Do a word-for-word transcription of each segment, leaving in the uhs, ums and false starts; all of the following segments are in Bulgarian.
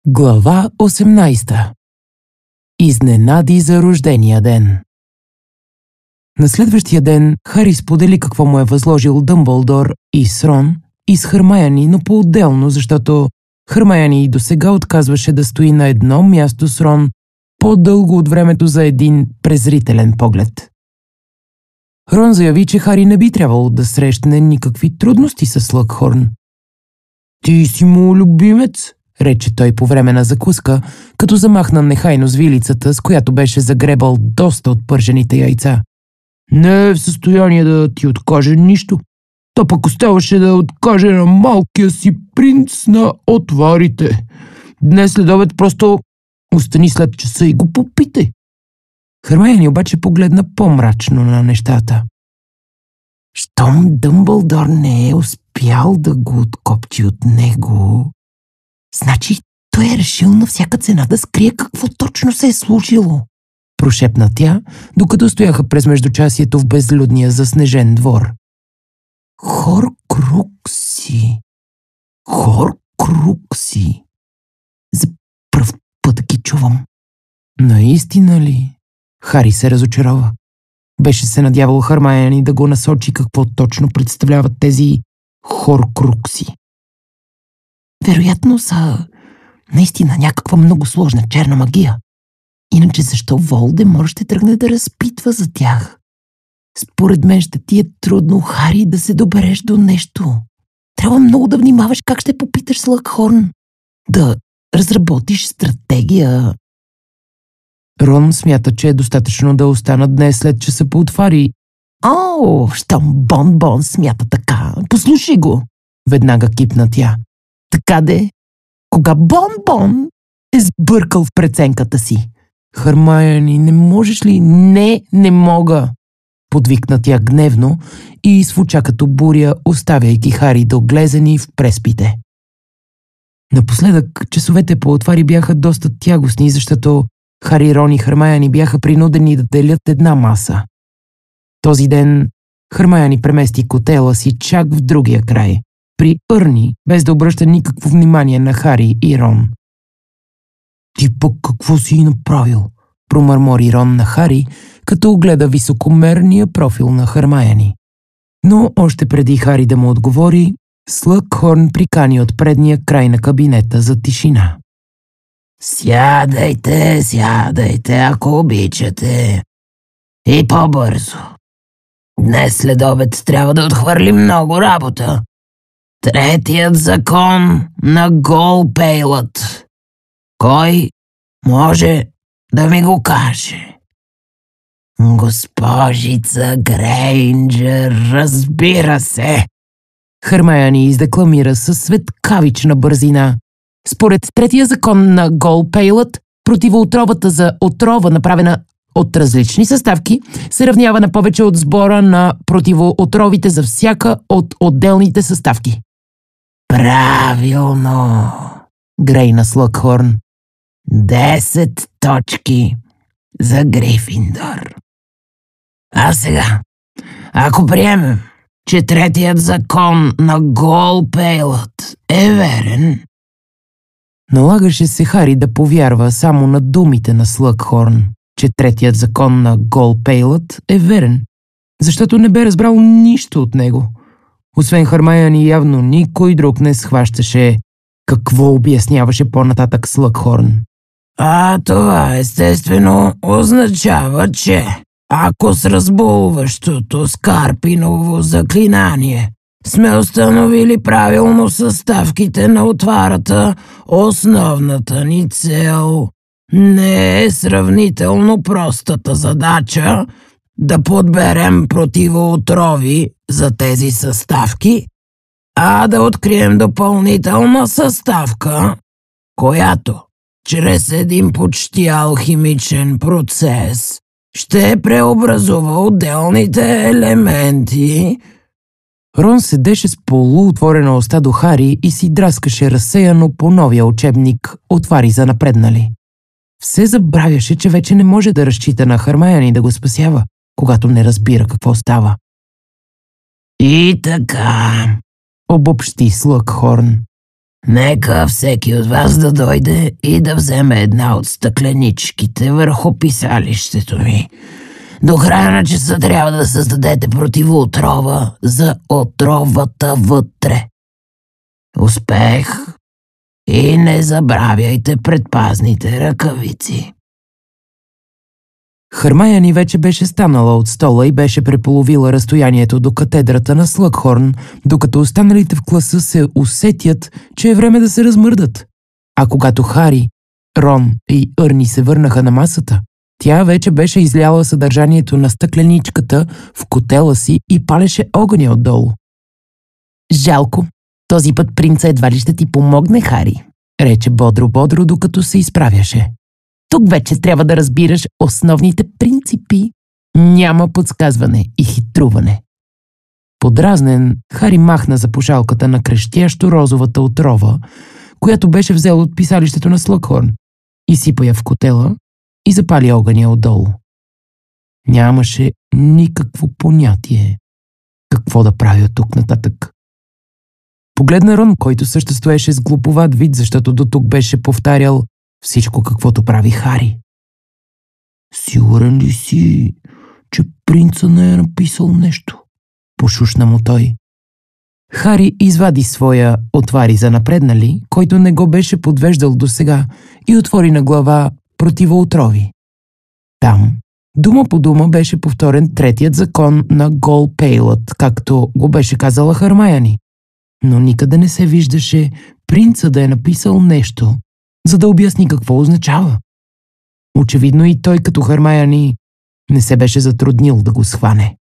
Глава осемнайсета. Изненади за рождения ден. На следващия ден Хари сподели какво му е възложил Дъмбълдор и с Рон, и с Хърмайани, но по-отделно, защото Хърмайани и досега отказваше да стои на едно място с Рон по-дълго от времето за един презрителен поглед. Рон заяви, че Хари не би трябвало да срещне никакви трудности с Слъгхорн. „Ти си му любимец“, рече той по време на закуска, като замахна нехайно с вилицата, с която беше загребал доста от пържените яйца. „Не е в състояние да ти откаже нищо. То пък оставаше да откаже на малкия си принц на отварите. Днес следобед просто остани след часа и го попитай.“ Хърмайани обаче погледна по-мрачно на нещата. Щом Дъмбълдор не е успял да го откопчи от него, значи той е решил на всяка цена да скрие какво точно се е случило, прошепна тя, докато стояха през междучасието в безлюдния заснежен двор. Хоркрукси. Хоркрукси. За пръв път ги чувам. Наистина ли? Хари се разочарова. Беше се надявал Хърмайани да го насочи какво точно представляват тези хоркрукси. Вероятно са наистина някаква много сложна черна магия. Иначе защо Волдемор ще тръгне да разпитва за тях? Според мен ще ти е трудно, Хари, да се добереш до нещо. Трябва много да внимаваш как ще попиташ Слъгхорн. Да разработиш стратегия. Рон смята, че е достатъчно да останат днес след часа по отвари. О, щом Бон-Бон смята така. Послушай го. Веднага кипна тя. Така де, кога Бон-Бон е сбъркал в преценката си. Хърмайани, не можеш ли? Не, не мога. Подвикна тя гневно и изфуча като буря, оставяйки Хари доглезени в преспите. Напоследък часовете по отвари бяха доста тягостни, защото Хари, Рон и Хърмайани бяха принудени да делят една маса. Този ден Хърмайани премести котела си чак в другия край, приЪрни, без да обръща никакво внимание на Хари и Рон. „Ти пък какво си направил?“ промърмори Рон на Хари, като огледа високомерния профил на Хърмайани. Но още преди Хари да му отговори, Слъгхорн прикани от предния край на кабинета за тишина. „Сядайте, сядайте, ако обичате. И по-бързо. Днес след обед трябва да отхвърлим много работа. Третият закон на Гол-Пейлът. Кой може да ми го каже?“ „Госпожица Грейнджър, разбира се!“ Хърмайани издекламира със светкавична бързина. „Според третия закон на Гол-Пейлът, противоотровата за отрова, направена от различни съставки, се равнява на повече от сбора на противоотровите за всяка от отделните съставки.“ „Правилно“, грейна Слъгхорн. Десет точки за Грифиндор. А сега, ако приемем, че третият закон на Гол-Пейлът е верен…“ Налагаше се Хари да повярва само на думите на Слъгхорн, че третият закон на Гол-Пейлът е верен, защото не бе разбрал нищо от него. Освен Хърмайани, явно никой друг не схващаше какво обясняваше по-нататък Слъгхорн. „А това естествено означава, че ако с разбулващото Скарпиново заклинание сме установили правилно съставките на отварата, основната ни цел не е сравнително простата задача да подберем противоотрови за тези съставки, а да открием допълнителна съставка, която чрез един почти алхимичен процес ще преобразува отделните елементи.“ Рон седеше с полуотворена уста до Хари и си драскаше разсеяно по новия учебник „Отвари за напреднали“. Все забравяше, че вече не може да разчита на Хърмайани да го спасява, когато не разбира какво става. „И така“, обобщи Слъгхорн. Нека всеки от вас да дойде и да вземе една от стъкленичките върху писалището ми. До края на часа трябва да създадете противоотрова за отровата вътре. Успех! И не забравяйте предпазните ръкавици. Хърмайани вече беше станала от стола и беше преполовила разстоянието до катедрата на Слъгхорн, докато останалите в класа се усетят, че е време да се размърдат. А когато Хари, Рон и Ерни се върнаха на масата, тя вече беше изляла съдържанието на стъкленичката в котела си и палеше огъня отдолу. Жалко, този път принца едва ли ще ти помогне, Хари, рече бодро-бодро, докато се изправяше. Тук вече трябва да разбираш основните принципи. Няма подсказване и хитруване. Подразнен, Хари махна запушалката на крещящо розовата отрова, която беше взел от писалището на Слъгхорн, изсипа я в котела и запали огъня отдолу. Нямаше никакво понятие какво да прави от тук нататък. Погледна Рон, който също стоеше с глуповат вид, защото до тук беше повтарял всичко, каквото прави Хари. Сигурен ли си, че принца не е написал нещо? Пошушна му той. Хари извади своя отвари за напреднали, който не го беше подвеждал досега, и отвори на глава противоотрови. Там, дума по дума, беше повторен третият закон на Гол Пейлът, както го беше казала Хърмайани. Но никъде не се виждаше принца да е написал нещо, за да обясни какво означава. Очевидно и той, като Хърмайани, не се беше затруднил да го схване.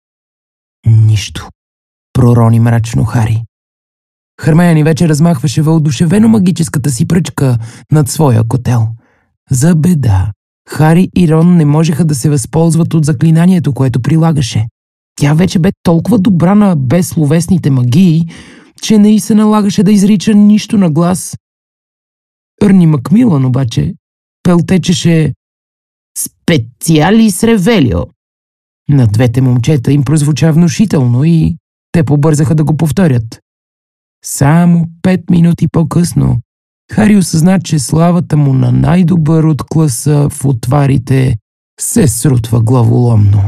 Нищо, пророни мрачно Хари. Хърмайани вече размахваше въодушевено магическата си пръчка над своя котел. За беда, Хари и Рон не можеха да се възползват от заклинанието, което прилагаше. Тя вече бе толкова добра на безсловесните магии, че не й се налагаше да изрича нищо на глас. Ерни Макмилан обаче пелтечеше «Специалис Ревелио». На двете момчета им прозвуча внушително и те побързаха да го повторят. Само пет минути по-късно Хари осъзна, че славата му на най-добър от класа в отварите се срутва главоломно.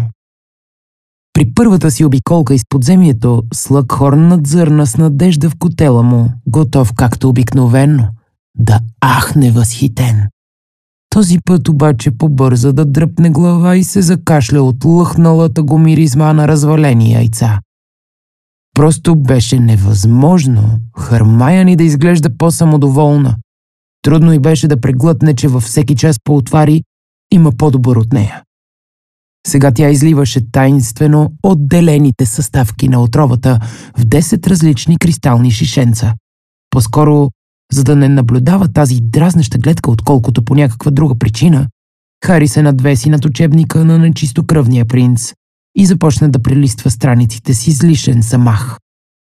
При първата си обиколка из подземието, Слъгхорн надзърна с надежда в котела му, готов както обикновено да ахне възхитен. Този път обаче побърза да дръпне глава и се закашля от лъхналата го миризма на развалени яйца. Просто беше невъзможно Хърмайани да изглежда по-самодоволна. Трудно й беше да преглътне, че във всеки час по отвари има по-добър от нея. Сега тя изливаше таинствено отделените съставки на отровата в десет различни кристални шишенца. По-скоро, за да не наблюдава тази дразнеща гледка, отколкото по някаква друга причина, Хари се надвеси над учебника на нечистокръвния принц и започна да прелиства страниците си с лишен замах.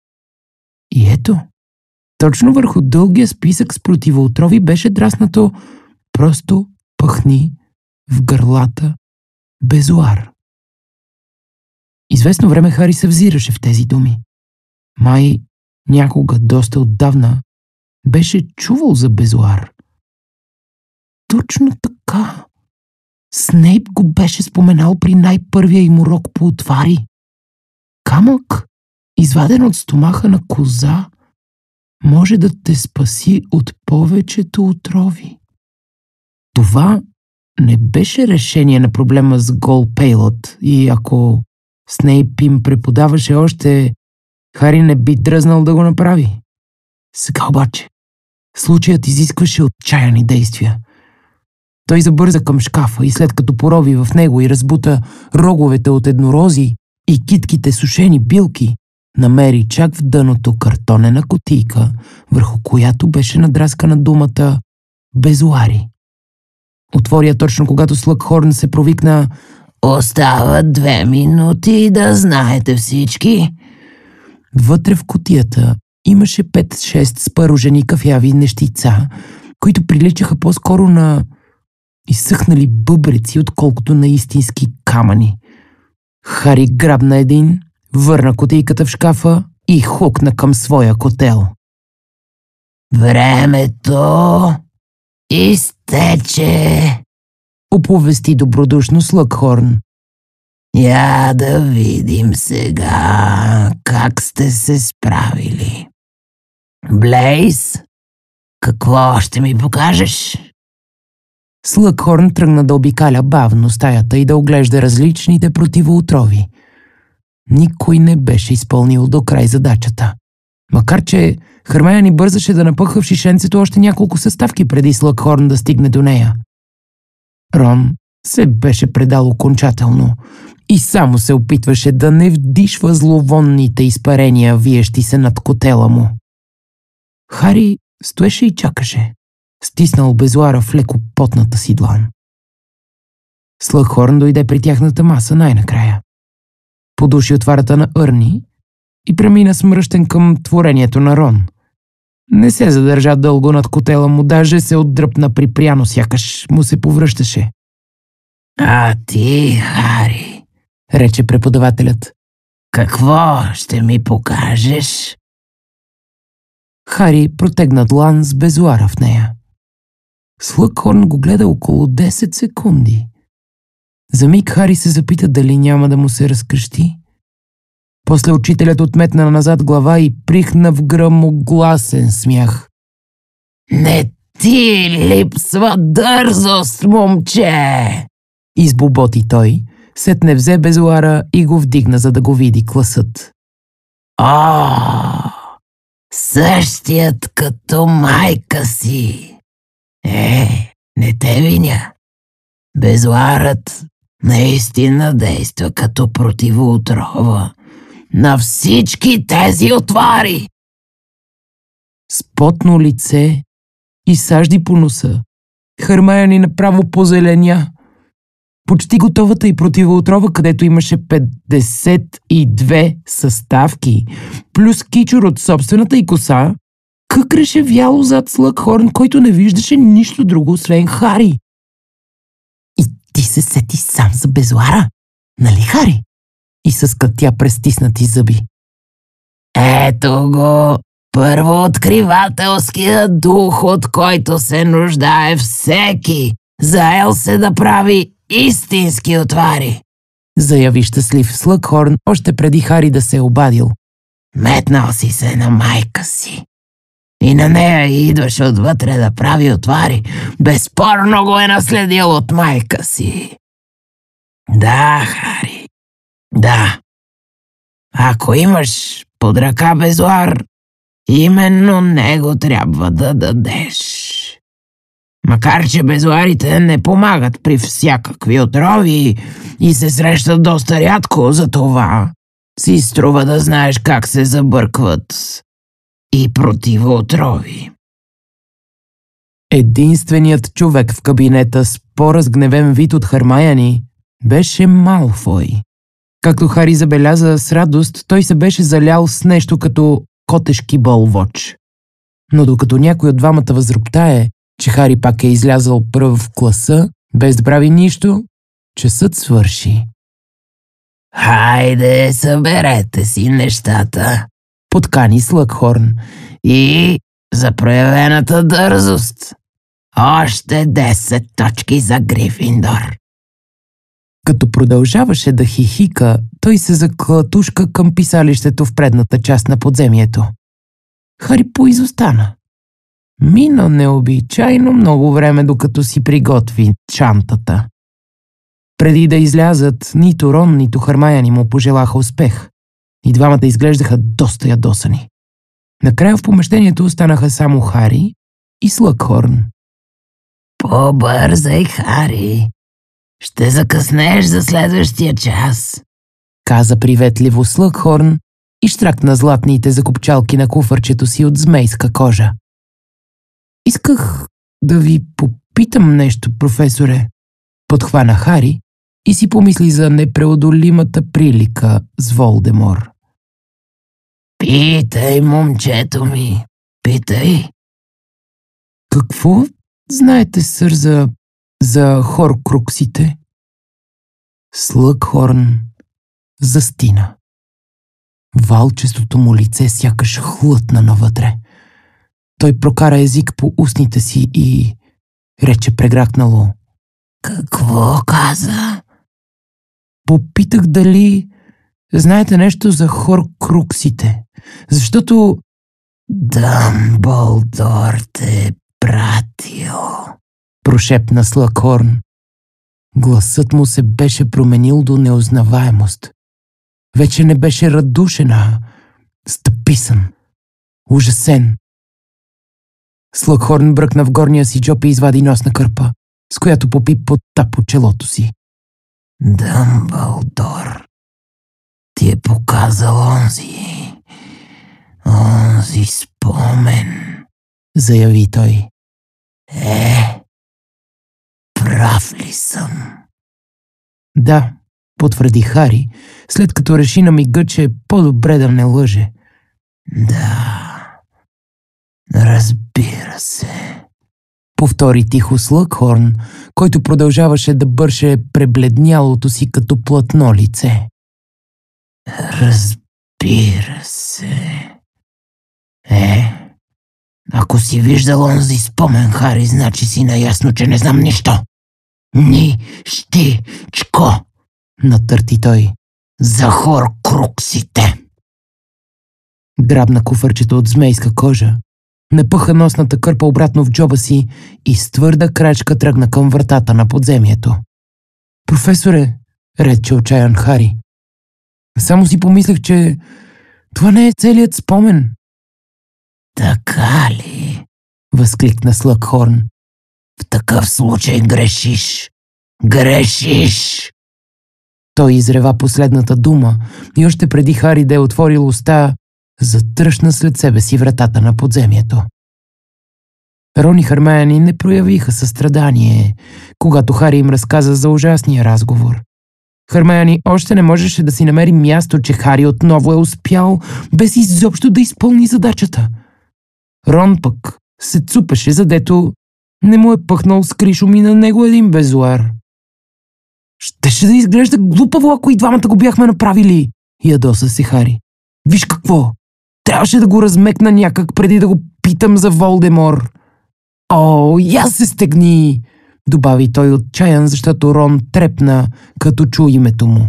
И ето, точно върху дългия списък с противоотрови беше драснато «Просто пъхни в гърлата безуар». Известно време Хари се взираше в тези думи. Май някога доста отдавна беше чувал за безуар. Точно така. Снейп го беше споменал при най-първия им урок по отвари. Камък, изваден от стомаха на коза, може да те спаси от повечето отрови. Това не беше решение на проблема с Гол Пейлът и ако Снейп им преподаваше още, Хари не би дръзнал да го направи. Сега обаче случаят изискваше отчаяни действия. Той забърза към шкафа и след като порови в него и разбута роговете от еднорози и китките сушени билки, намери чак в дъното картонена кутийка, върху която беше надраскана думата «Безуари». Отвори я точно когато Слъгхорн се провикна «Остават две минути, да знаете всички». Вътре в кутията имаше пет-шест спарожени кафяви нещица, които приличаха по-скоро на изсъхнали бъбреци, отколкото на истински камъни. Хари грабна един, върна кутийката в шкафа и хукна към своя котел. Времето изтече, оповести добродушно Слъгхорн. Я да видим сега как сте се справили. Блейз, какво ще ми покажеш? Слъгхорн тръгна да обикаля бавно стаята и да оглежда различните противоотрови. Никой не беше изпълнил до край задачата. Макар че Хърмайони бързаше да напъха в шишенцето още няколко съставки преди Слъгхорн да стигне до нея. Рон се беше предал окончателно и само се опитваше да не вдишва зловонните изпарения, виещи се над котела му. Хари стоеше и чакаше, стиснал безуара в леко потната си длан. Слъгхорн дойде при тяхната маса най-накрая. Подуши отварата на Ерни и премина смръщен към творението на Рон. Не се задържа дълго над котела му, даже се отдръпна припряно, сякаш му се повръщаше. А ти, Хари, рече преподавателят, какво ще ми покажеш? Хари протегна длан с безуара в нея. Слъгхорн го гледа около десет секунди. За миг Хари се запита дали няма да му се разкрещи. После учителят отметна назад глава и прихна в гръмогласен смях. Не ти липсва дързост, момче! Избоботи той, сетне взе безуара и го вдигна, за да го види класът. О, същият като майка си. Е, не те виня. Безуарът наистина действа като противоотрова на всички тези отвари. С потно лице и сажди по носа, Хърмайони направо позеленя. Почти готовата и противоотрова, където имаше петдесет и две съставки, плюс кичур от собствената й коса, къкреше вяло зад Слъгхорн, който не виждаше нищо друго, освен Хари. И ти се сети сам за безуара, нали, Хари? И съска тя през стиснати зъби. Ето го, първооткривателския дух, от който се нуждае всеки, заел се да прави истински отвари, заяви щастлив Слъгхорн още преди Хари да се е обадил. Метнал си се на майка си. И на нея идваше отвътре да прави отвари. Безспорно го е наследил от майка си. Да, Хари, да. Ако имаш под ръка безуар, именно него трябва да дадеш. Макар че безуарите не помагат при всякакви отрови и се срещат доста рядко, за това си струва да знаеш как се забъркват и противоотрови. Единственият човек в кабинета с по-разгневен вид от Хърмайони беше Малфой. Както Хари забеляза с радост, той се беше залял с нещо като котешки болвоч. Но докато някой от двамата възроптае, че Хари пак е излязъл пръв в класа, без да прави нищо, часът свърши. Хайде, съберете си нещата, подкани Слъгхорн. И за проявената дързост още десет точки за Грифиндор. Като продължаваше да хихика, той се заклатушка към писалището в предната част на подземието. Хари поизостана. Мина необичайно много време, докато си приготви чантата. Преди да излязат, нито Рон, нито Хърмайони му пожелаха успех. И двамата изглеждаха доста ядосани. Накрая в помещението останаха само Хари и Слъгхорн. По-бързай, Хари. Ще закъснееш за следващия час, каза приветливо Слъгхорн и щракна златните закопчалки на куфърчето си от змейска кожа. Исках да ви попитам нещо, професоре, подхвана Хари и си помисли за непреодолимата прилика с Волдемор. Питай, момчето ми, питай. Какво знаете, сър, за, за хоркруксите? Слъгхорн застина. Валчестото му лице сякаш хлътна навътре. Той прокара език по устните си и рече прегракнало: Какво каза? Попитах дали знаете нещо за хоркруксите, защото Дамблдор те е пратил, прошепна Слъгхорн. Гласът му се беше променил до неузнаваемост. Вече не беше радушен, а стъписан, ужасен. Слъгхорн бръкна в горния си джоб и извади носна кърпа, с която попи потта по челото си. Дамблдор ти е показал онзи, онзи спомен, заяви той. Е, прав ли съм? Да, потвърди Хари, след като реши на мига, че е по-добре да не лъже. Да, разбира се, повтори тихо Слъгхорн, който продължаваше да бърше пребледнялото си като платно лице. Разбира се. Е, ако си виждал онзи спомен, Хари, значи си наясно, че не знам нищо. Нищичко, натърти той. За хоркруксите. Грабна куфърчето от змейска кожа, напъха носната кърпа обратно в джоба си и с твърда крачка тръгна към вратата на подземието. Професоре, рече отчаян Хари, само си помислех, че това не е целият спомен. Така ли? Възкликна Слъгхорн. В такъв случай грешиш. Грешиш! Той изрева последната дума и още преди Хари да е отворил уста, затръшна след себе си вратата на подземието. Рон и Хермайони не проявиха състрадание, когато Хари им разказа за ужасния разговор. Хермайони още не можеше да си намери място, че Хари отново е успял, без изобщо да изпълни задачата. Рон пък се цупеше, задето не му е пъхнал с кришом и на него един безуар. Щеше да изглежда глупаво, ако и двамата го бяхме направили, ядоса се Хари. Виж какво, трябваше да го размекна някак преди да го питам за Волдемор. О, я се стегни, добави той отчаян, защото Рон трепна, като чу името му.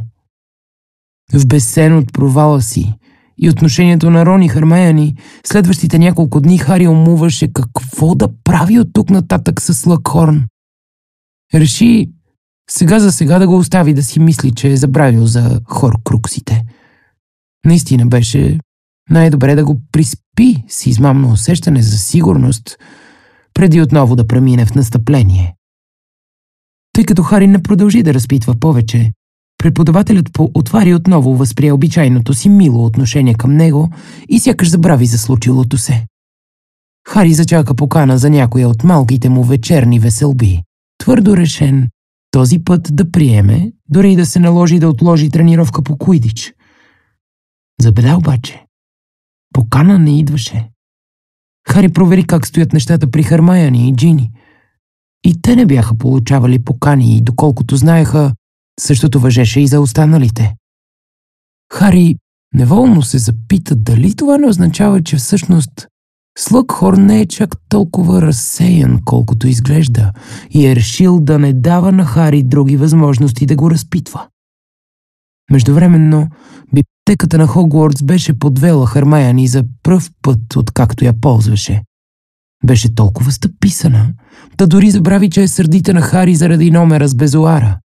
В безсен от провала си и отношението на Рон и Хермайони, следващите няколко дни Хари умуваше какво да прави от тук нататък с Слъгхорн. Реши сега за сега да го остави да си мисли, че е забравил за хоркруксите. Наистина беше най-добре да го приспи с измамно усещане за сигурност, преди отново да премине в настъпление. Тъй като Хари не продължи да разпитва повече, преподавателят по отвари отново възприе обичайното си мило отношение към него и сякаш забрави за случилото се. Хари зачака покана за някоя от малките му вечерни веселби, твърдо решен този път да приеме, дори и да се наложи да отложи тренировка по куидич. Забеля обаче, покана не идваше. Хари провери как стоят нещата при Хермайони и Джини. И те не бяха получавали покани и доколкото знаеха, същото важеше и за останалите. Хари неволно се запита дали това не означава, че всъщност Слъгхорн не е чак толкова разсеян, колкото изглежда, и е решил да не дава на Хари други възможности да го разпитва. Междувременно, библиотеката на Хогвартс беше подвела Хермайони за пръв път, откакто я ползваше. Беше толкова стъписана, да дори забрави, че е сърдита на Хари заради номера с безуара.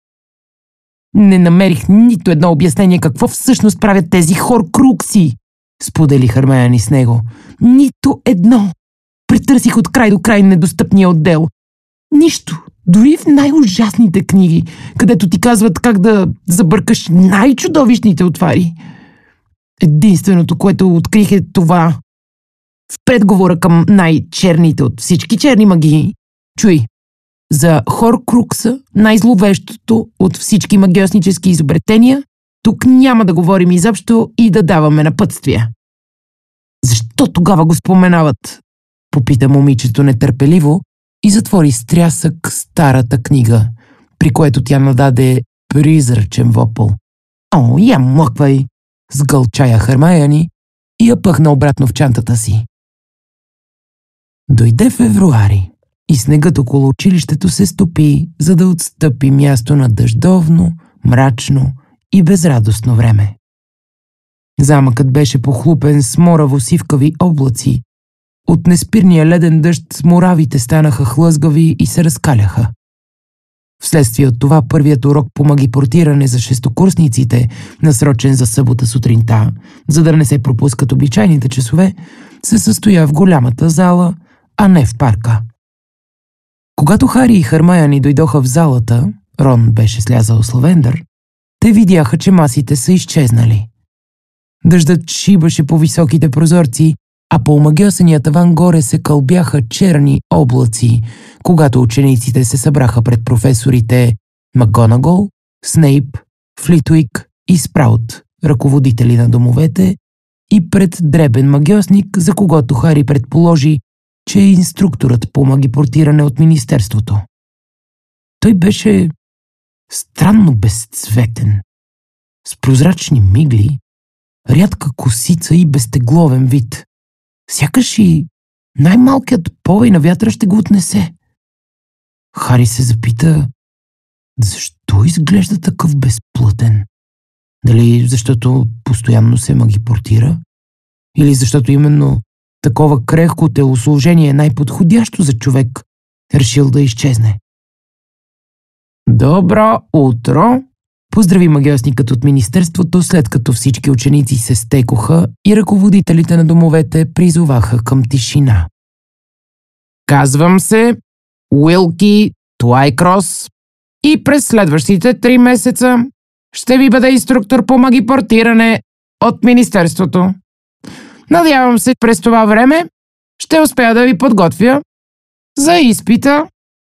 Не намерих нито едно обяснение какво всъщност правят тези хоркрукси, сподели Хермайони с него. Нито едно. Претърсих от край до край недостъпния отдел. Нищо. Дори в най-ужасните книги, където ти казват как да забъркаш най-чудовищните отвари. Единственото, което открих е това. В предговора към най-черните от всички черни магии. Чуй, за хоркрукса, най-зловещото от всички магиоснически изобретения, тук няма да говорим изобщо и да даваме напътствия. Защо тогава го споменават? Попита момичето нетърпеливо и затвори с трясък старата книга, при което тя нададе призрачен вопъл. О, я млъквай! Сгълчая Хермайони и я пъхна обратно в чантата си. Дойде февруари и снегът около училището се стопи, за да отстъпи място на дъждовно, мрачно и безрадостно време. Замъкът беше похлупен с мораво-сивкави облаци. От неспирния леден дъжд муравите станаха хлъзгави и се разкаляха. Вследствие от това първият урок по магипортиране за шестокурсниците, насрочен за събота сутринта, за да не се пропускат обичайните часове, се състоя в голямата зала, а не в парка. Когато Хари и Хърмайони дойдоха в залата, Рон беше слязал с Лавендър, те видяха, че масите са изчезнали. Дъждът шибаше по високите прозорци, а по омагьосания таван горе се кълбяха черни облаци, когато учениците се събраха пред професорите МакГонагол, Снейп, Флитуик и Спраут, ръководители на домовете, и пред дребен магьосник, за когото Хари предположи, че е инструкторът по магипортиране от министерството. Той беше странно безцветен, с прозрачни мигли, рядка косица и безтегловен вид. Сякаш и най-малкият повей на вятъра ще го отнесе. Хари се запита, защо изглежда такъв безплътен? Дали защото постоянно се магипортира? Или защото именно такова крехко телосложение е най-подходящо за човек, решил да изчезне? Добро утро! Поздрави магьосникът от министерството, след като всички ученици се стекоха и ръководителите на домовете призоваха към тишина. Казвам се Уилки Туайкрос и през следващите три месеца ще ви бъда инструктор по магипортиране от министерството. Надявам се, през това време ще успея да ви подготвя за изпита.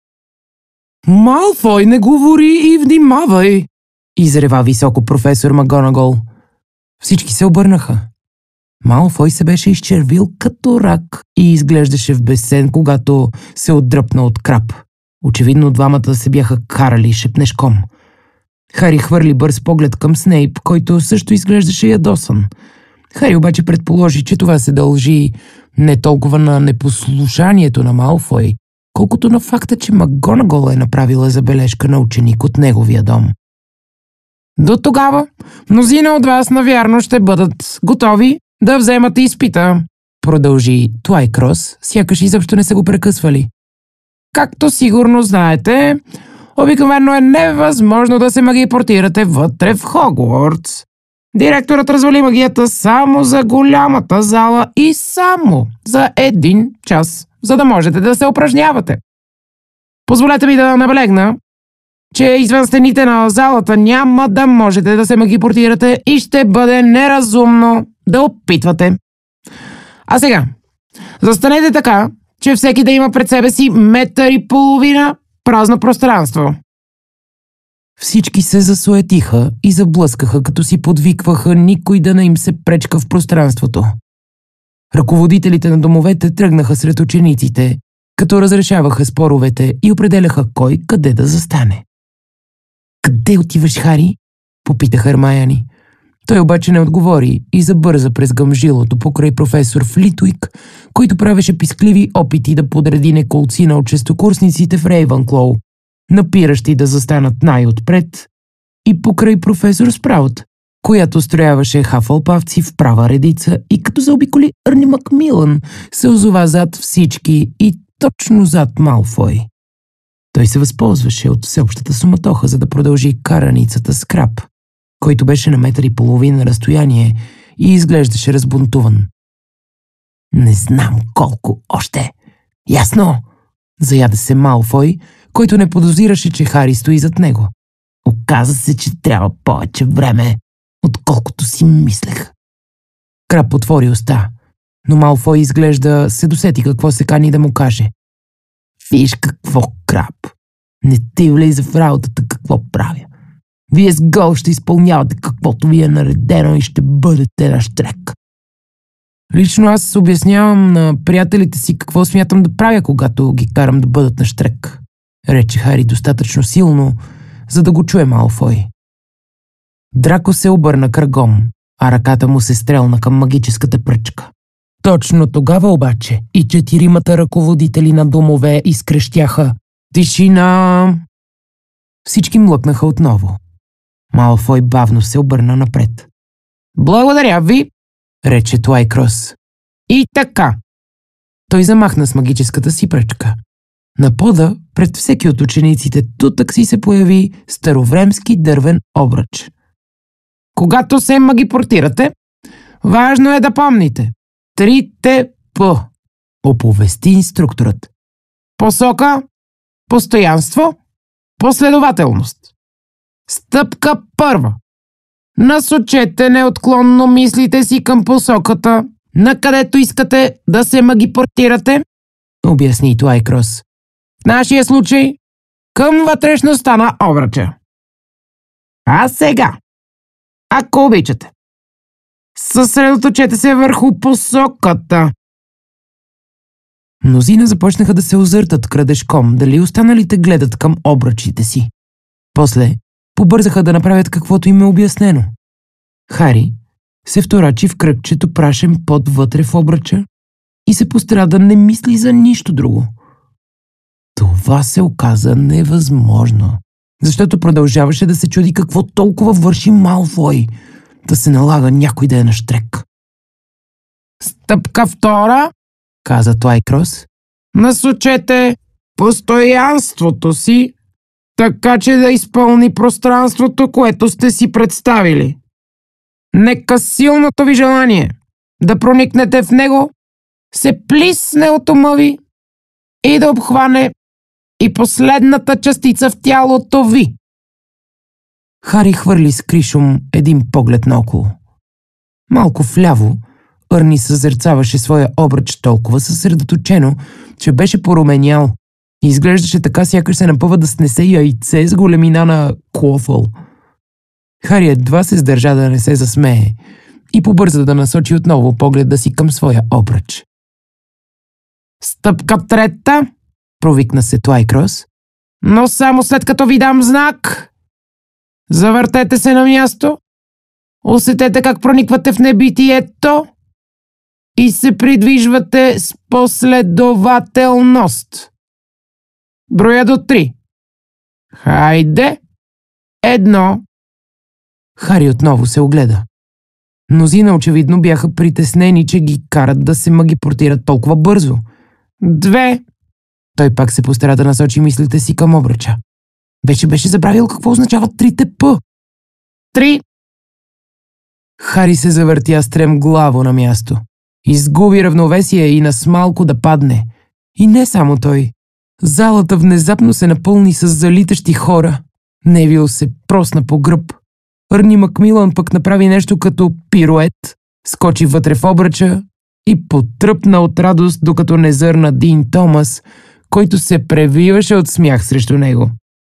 Малфой, не говори и внимавай! Изрева високо професор МакГонагол. Всички се обърнаха. Малфой се беше изчервил като рак и изглеждаше в безсен, когато се отдръпна от Краб. Очевидно двамата се бяха карали шепнешком. Хари хвърли бърз поглед към Снейп, който също изглеждаше ядосан. Хари обаче предположи, че това се дължи не толкова на непослушанието на Малфой, колкото на факта, че МакГонагол е направила забележка на ученик от неговия дом. До тогава мнозина от вас навярно ще бъдат готови да вземат изпита, продължи Туайкрос, сякаш изобщо не са го прекъсвали. Както сигурно знаете, обикновено е невъзможно да се магипортирате вътре в Хогвартс. Директорът развали магията само за голямата зала и само за един час, за да можете да се упражнявате. Позволете ми да наблегна, че извън стените на залата няма да можете да се магипортирате и ще бъде неразумно да опитвате. А сега, застанете така, че всеки да има пред себе си метър и половина празно пространство. Всички се засуетиха и заблъскаха, като си подвикваха никой да не им се пречка в пространството. Ръководителите на домовете тръгнаха сред учениците, като разрешаваха споровете и определяха кой къде да застане. «Къде отиваш, Хари?» попита Хърмайони. Той обаче не отговори и забърза през гъмжилото покрай професор Флитуик, който правеше пискливи опити да подреди неколцина от шестокурсниците в Рейвънклоу, напиращи да застанат най-отпред, и покрай професор Спраут, която строяваше хафълпавци в права редица и като заобиколи Ерни Макмилън, се озова зад всички и точно зад Малфой. Той се възползваше от всеобщата суматоха, за да продължи караницата с Краб, който беше на метър и половина разстояние и изглеждаше разбунтуван. «Не знам колко още. Ясно?» заяде се Малфой, който не подозираше, че Хари стои зад него. «Оказа се, че трябва повече време, отколкото си мислех». Краб отвори уста, но Малфой изглежда се досети какво се кани да му каже. «Виж какво, Краб. Не ти влиза в работата какво правя. Вие с гол ще изпълнявате каквото ви е наредено и ще бъдете на щрек. Лично аз обяснявам на приятелите си какво смятам да правя, когато ги карам да бъдат на щрек», рече Хари достатъчно силно, за да го чуе Малфой. Драко се обърна кръгом, а ръката му се стрелна към магическата пръчка. Точно тогава обаче и четиримата ръководители на домове изкрещяха: „Тишина!“ Всички млъкнаха отново. Малфой бавно се обърна напред. „Благодаря ви“, рече Туайкрос. „И така.“ Той замахна с магическата си пръчка. На пода, пред всеки от учениците, тутък си се появи старовремски дървен обръч. „Когато се магипортирате, важно е да помните трите П“, оповести инструкторът. „Посока, постоянство, последователност. Стъпка първа. Насочете неотклонно мислите си към посоката, на където искате да се магипортирате“, обясни Туайкрос. „В нашия случай към вътрешността на обръча. А сега, ако обичате, съсредоточете се върху посоката.“ Мнозина започнаха да се озъртат крадешком, дали останалите гледат към обръчите си. После побързаха да направят каквото им е обяснено. Хари се вторачи в кръгчето прашен пот вътре в обръча и се постара да не мисли за нищо друго. Това се оказа невъзможно, защото продължаваше да се чуди какво толкова върши Малфой, да се налага някой да е нащрек. „Стъпка втора“, каза Туайкрос. „Насочете постоянството си, така че да изпълни пространството, което сте си представили. Нека силното ви желание да проникнете в него се плисне от ума ви и да обхване и последната частица в тялото ви.“ Хари хвърли с кришум един поглед наоколо. Малко влявоЪрни съзерцаваше своя обръч толкова съсредоточено, че беше поруменял и изглеждаше така, сякаш се напъва да снесе яйце с големина на клофъл. Хари едва се сдържа да не се засмее и побърза да насочи отново погледа си към своя обръч. „Стъпка трета“, провикна се Туайкрос, „но само след като ви дам знак. Завъртете се на място, усетете как прониквате в небитието и се придвижвате с последователност. Броя до три. Хайде! Едно.“ Хари отново се огледа. Мнозина очевидно бяха притеснени, че ги карат да се магипортират толкова бързо. „Две.“ Той пак се постара да насочи мислите си към обръча. Вече беше забравил какво означават трите П. „Три.“ Хари се завъртя стремглаво на място. Изгуби равновесие и нас малко да падне. И не само той. Залата внезапно се напълни с залитащи хора. Невил се просна по гръб.Ърни Макмилан пък направи нещо като пирует, скочи вътре в обръча и потръпна от радост, докато не зърна Дин Томас, който се превиваше от смях срещу него.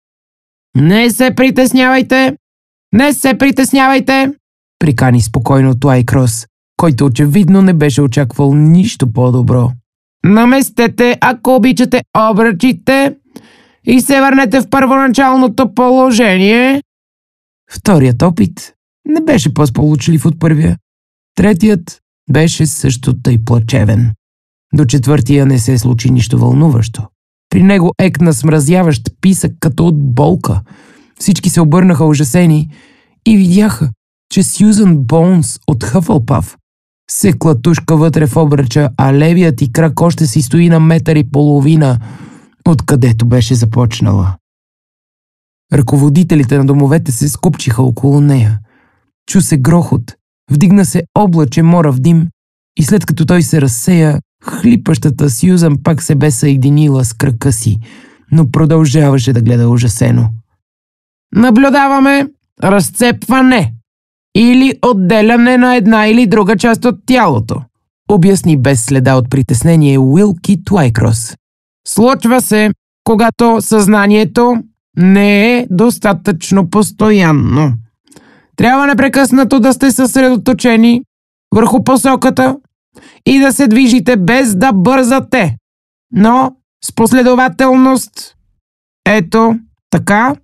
„Не се притеснявайте! Не се притеснявайте!“ прикани спокойно Туайкрос, който очевидно не беше очаквал нищо по-добро. „Наместете, ако обичате, обръчите и се върнете в първоначалното положение.“ Вторият опит не беше по-сполучлив от първия. Третият беше също тъй плачевен. До четвъртия не се случи нищо вълнуващо. При него екна смразяващ писък като от болка. Всички се обърнаха ужасени и видяха, че Сюзан Боунс от Хъфълпаф се клатушка вътре в обръча, а левият и крак още си стои на метър и половина, откъдето беше започнала. Ръководителите на домовете се скупчиха около нея. Чу се грохот, вдигна се облаче морав дим и след като той се разсея, хлипащата Сюзан пак се бе съединила с крака си, но продължаваше да гледа ужасено. „Наблюдаваме разцепване или отделяне на една или друга част от тялото“, обясни без следа от притеснение Уилки Туайкрос. „Случва се, когато съзнанието не е достатъчно постоянно. Трябва непрекъснато да сте съсредоточени върху посоката и да се движите без да бързате, но с последователност. Ето, така.“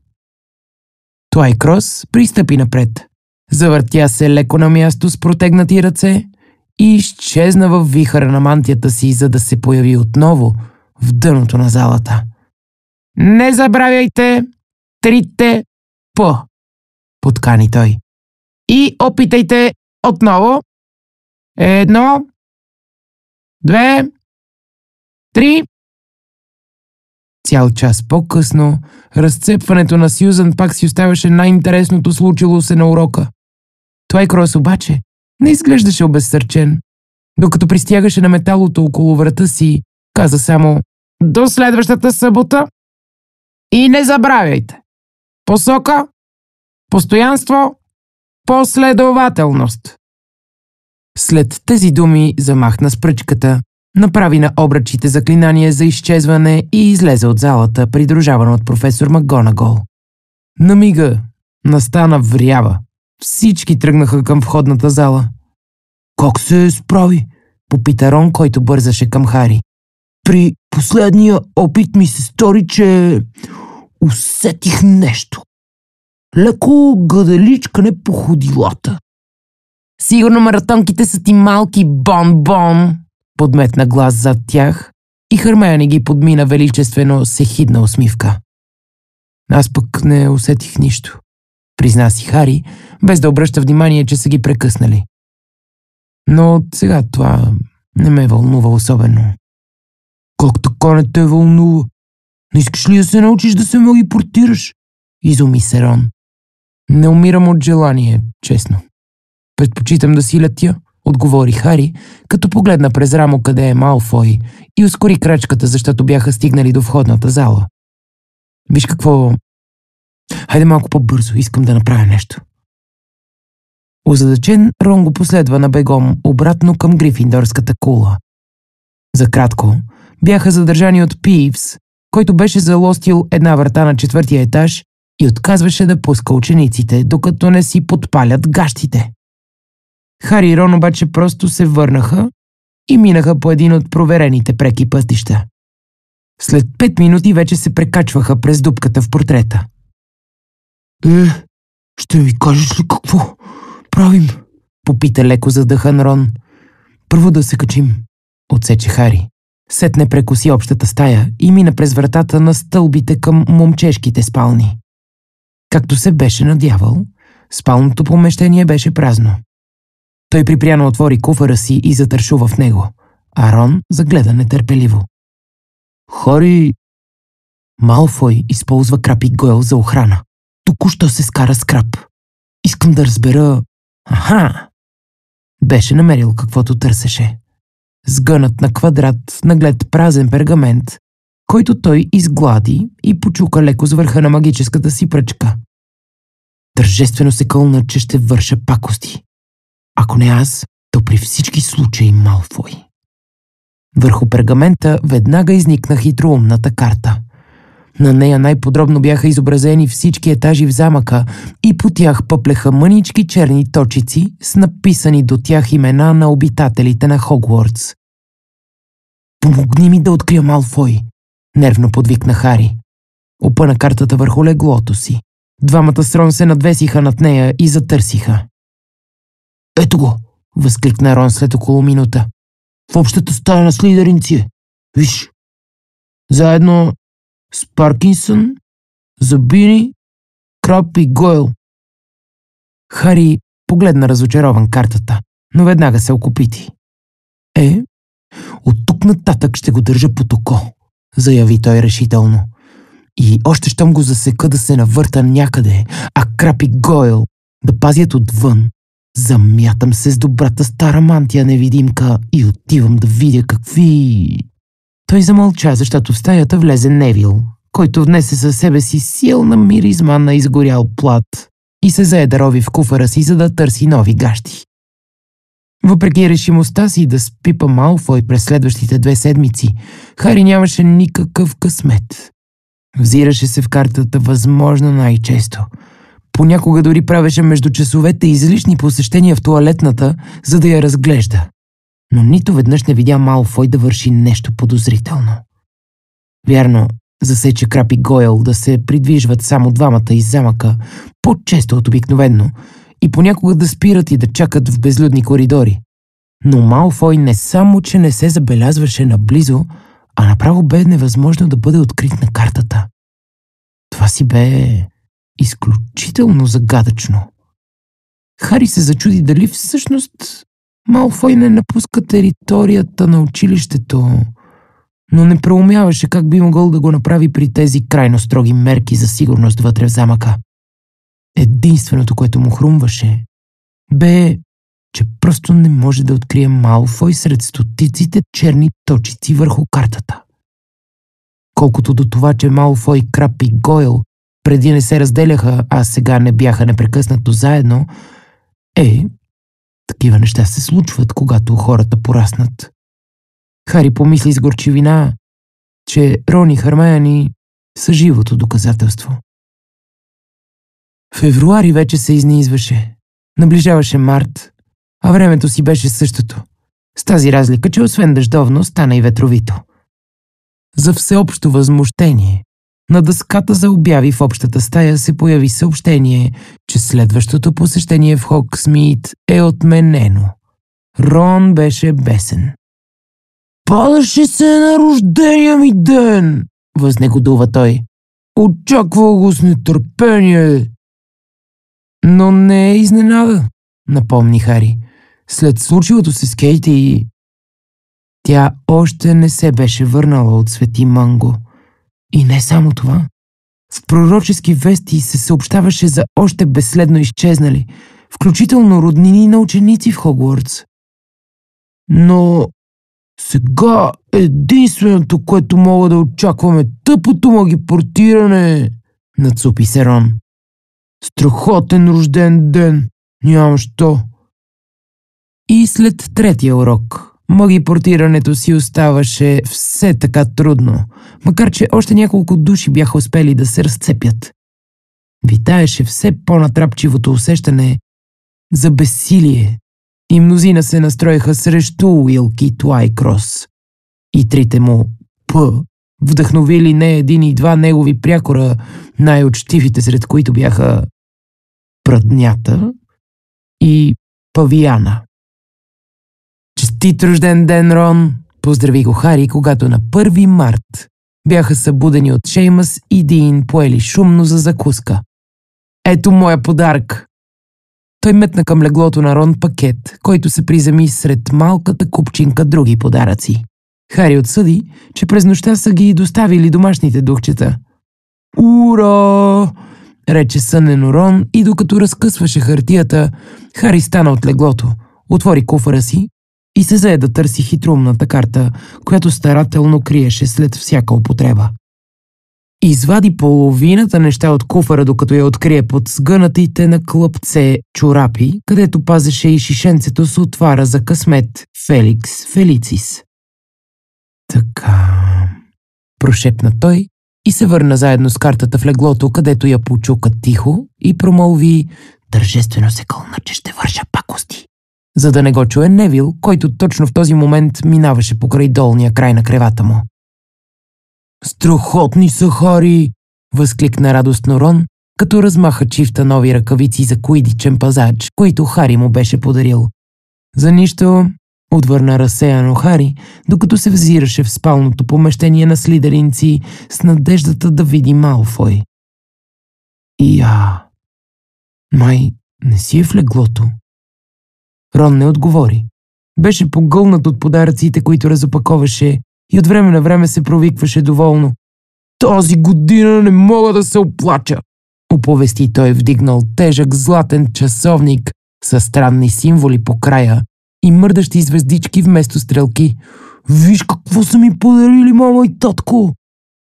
Туайкрос пристъпи напред. Завъртя се леко на място с протегнати ръце и изчезна във вихъра на мантията си, за да се появи отново в дъното на залата. Не забравяйте трите П, подкани той. И опитайте отново. Едно, две, три. Цял час по-късно, разцепването на Сюзан пак си оставаше най-интересното случило се на урока. Твайкрос обаче не изглеждаше обезсърчен. Докато пристягаше на металото около врата си, каза само: до следващата събота и не забравяйте. Посока, постоянство, последователност. След тези думи замахна с пръчката, направи на обръчите заклинание за изчезване и излезе от залата, придружаван от професор МакГонагол. На мига настана врява. Всички тръгнаха към входната зала. Как се справи? Попита Рон, който бързаше към Хари. При последния опит ми се стори, че усетих нещо. Леко гаделичкане по ходилата. Сигурно маратонките са ти малки, бон-бон, подметна глас зад тях и Хърмайони ги подмина величествено с ехидна усмивка. Аз пък не усетих нищо, призна си Хари, без да обръща внимание, че са ги прекъснали. Но сега това не ме вълнува особено. Как така не те вълнува? Не искаш ли да се научиш да се магипортираш? Изуми се Рон. Не умирам от желание, честно. Предпочитам да си летя, отговори Хари, като погледна през рамо къде е Малфой и ускори крачката, защото бяха стигнали до входната зала. Виж какво... Хайде малко по-бързо, искам да направя нещо. Озадачен, Рон го последва на бегом обратно към Грифиндорската кула. За кратко бяха задържани от Пивс, който беше залостил една врата на четвъртия етаж и отказваше да пуска учениците, докато не си подпалят гащите. Хари и Рон обаче просто се върнаха и минаха по един от проверените преки пътища. След пет минути вече се прекачваха през дупката в портрета. Е, ще ми кажеш ли какво правим? Попита леко задъхан Рон. Първо да се качим, отсече Хари. Сетне прекоси общата стая и мина през вратата на стълбите към момчешките спални. Както се беше надявал, спалното помещение беше празно. Той припряно отвори куфара си и затършува в него, а Рон загледа нетърпеливо. Хари... Малфой използва Крап и Гойл за охрана. Току-що се скара с Крап. Искам да разбера... Аха! Беше намерил каквото търсеше. Сгънат на квадрат, наглед празен пергамент, който той изглади и почука леко с върха на магическата си пръчка. Тържествено се кълна, че ще върша пакости. Ако не аз, то при всички случаи Малфой. Върху пергамента веднага изникна хитроумната карта. На нея най-подробно бяха изобразени всички етажи в замъка и по тях пъплеха мънички черни точици с написани до тях имена на обитателите на Хогвартс. Помогни ми да открия Малфой, нервно подвикна Хари. Опъна картата върху леглото си. Двамата с Рон се надвесиха над нея и затърсиха. Ето го, възкликна Рон след около минута. В общата стая на Слизеринци е. Виж, заедно с Паркинсън, Забини, Крап и Гойл. Хари погледна разочарован картата, но веднага се окопити. Е, от тук нататък ще го държа под око, заяви той решително. И още щом го засека да се навърта някъде, а Крап и Гойл да пазят отвън, замятам се с добрата стара мантия невидимка и отивам да видя какви... Той замълча, защото в стаята влезе Невил, който внесе със себе си силна миризма на изгорял плат и се зае да рови в куфара си, за да търси нови гащи. Въпреки решимостта си да спипа Малфой през следващите две седмици, Хари нямаше никакъв късмет. Взираше се в картата възможно най-често. Понякога дори правеше между часовете излишни посещения в тоалетната, за да я разглежда. Но нито веднъж не видя Малфой да върши нещо подозрително. Вярно, засече Крап и Гойл да се придвижват само двамата из замъка, по-често от обикновено, и понякога да спират и да чакат в безлюдни коридори. Но Малфой не само, че не се забелязваше наблизо, а направо бе невъзможно да бъде открит на картата. Това си бе изключително загадъчно. Хари се зачуди дали всъщност Малфой не напуска територията на училището, но не проумяваше как би могъл да го направи при тези крайно строги мерки за сигурност вътре в замъка. Единственото, което му хрумваше, бе, че просто не може да открие Малфой сред стотиците черни точици върху картата. Колкото до това, че Малфой, Краб и Гойл преди не се разделяха, а сега не бяха непрекъснато заедно, е, такива неща се случват, когато хората пораснат. Хари помисли с горчивина, че Рон и Хермайони са живото доказателство. Февруари вече се изнизваше. Наближаваше март, а времето си беше същото. С тази разлика, че освен дъждовно, стана и ветровито. За всеобщо възмущение, на дъската за обяви в общата стая се появи съобщение, че следващото посещение в Хогсмийд е отменено. Рон беше бесен. «Падаше се на рождения ми ден!» възнегодува той. «Очаквал го с нетърпение!» Но не е изненада, напомни Хари. След случилото се с Кейти и... Тя още не се беше върнала от Свети Манго. И не само това. В пророчески вести се съобщаваше за още безследно изчезнали, включително роднини на ученици в Хогвартс. Но сега единственото, което мога да очакваме, тъпото магипортиране, нацупи се Рон. Страхотен рожден ден, нямам що. И след третия урок, магипортирането си оставаше все така трудно, макар че още няколко души бяха успели да се разцепят. Витаеше все по-натрапчивото усещане за безсилие и мнозина се настроиха срещу Уилки Туайкрос. И трите му П, вдъхновили не един и два негови прякора, най-учтивите сред които бяха Пръднята и Павияна. Честит рожден ден, Рон! Поздрави го Хари, когато на първи март бяха събудени от Шеймъс и Дин поели шумно за закуска. Ето моя подарък! Той метна към леглото на Рон пакет, който се приземи сред малката купчинка други подаръци. Хари отсъди, че през нощта са ги доставили домашните духчета. «Ура!» рече сънено Рон и докато разкъсваше хартията, Хари стана от леглото, отвори куфара си и се зае да търси хитроумната карта, която старателно криеше след всяка употреба. Извади половината неща от куфара, докато я открие под сгънатите на клъпце чорапи, където пазеше и шишенцето с отвара за късмет Феликс Фелицис. Така, прошепна той и се върна заедно с картата в леглото, където я почука тихо и промълви: тържествено се кълна, че ще върша пакости. За да не го чуе Невил, който точно в този момент минаваше покрай долния край на кревата му. «Страхотни са, Хари!» възкликна радостно Рон, като размаха чифта нови ръкавици за куидичен пазач, които Хари му беше подарил. «За нищо», отвърна разсеяно Хари, докато се взираше в спалното помещение на слидеринци с надеждата да види Малфой. И а... май не си е в леглото. Рон не отговори. Беше погълнат от подаръците, които разопаковаше, и от време на време се провикваше доволно. «Тази година не мога да се оплача!» оповести той, вдигнал тежък златен часовник със странни символи по края и мърдащи звездички вместо стрелки. «Виж какво са ми подарили мама и татко!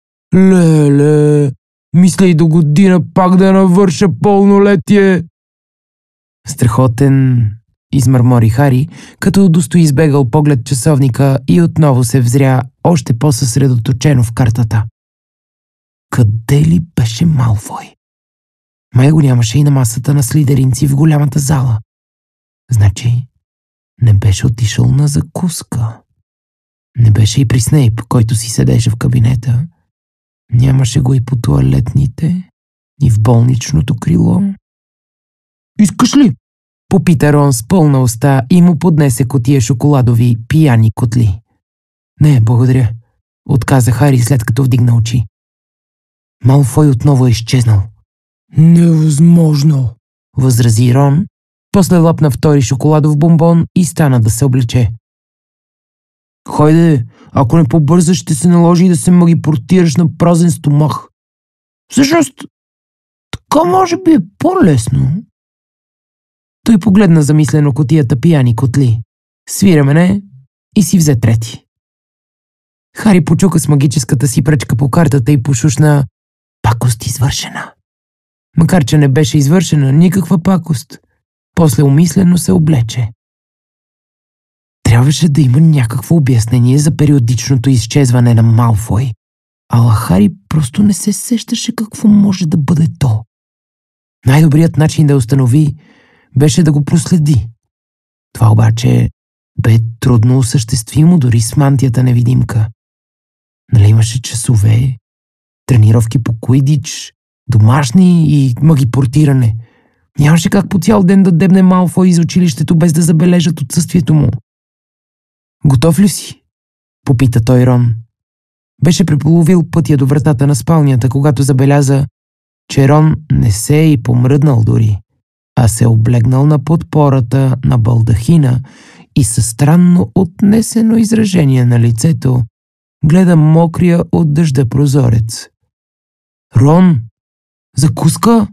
Леле, мисля и до година пак да навърша пълнолетие!» Страхотен, измърмори Хари, като удосто избегал поглед часовника и отново се взря още по-съсредоточено в картата. Къде ли беше Малфой? Май го нямаше и на масата на слидеринци в голямата зала. Значи не беше отишъл на закуска. Не беше и при Снейп, който си седеше в кабинета. Нямаше го и по тоалетните, и в болничното крило. «Искаш ли?» Попита Рон с пълна уста и му поднесе кутия шоколадови пияни котли. Не, благодаря, отказа Хари, след като вдигна очи. Малфой отново е изчезнал. Невъзможно, възрази Рон, после лапна втори шоколадов бомбон и стана да се облече. Хайде, ако не побързаш, ще се наложи да се магипортираш на празен стомах. Всъщност, така може би е по-лесно. Той погледна замислено кутията пияни котли, свира мене и си взе трети. Хари почука с магическата си пръчка по картата и пошушна пакост извършена. Макар че не беше извършена никаква пакост, после умислено се облече. Трябваше да има някакво обяснение за периодичното изчезване на Малфой, ала Хари просто не се сещаше какво може да бъде то. Най-добрият начин да установи беше да го проследи. Това обаче бе трудно осъществимо дори с мантията невидимка. Нали имаше часове, тренировки по куидич, домашни и магипортиране. Нямаше как по цял ден да дебне Малфой из училището без да забележат отсъствието му. Готов ли си? Попита той Рон. Беше преполовил пътя до вратата на спалнята, когато забеляза, че Рон не се е и помръднал дори, а се облегнал на подпората на балдахина и със странно отнесено изражение на лицето гледа мокрия от дъжда прозорец. Рон, закуска?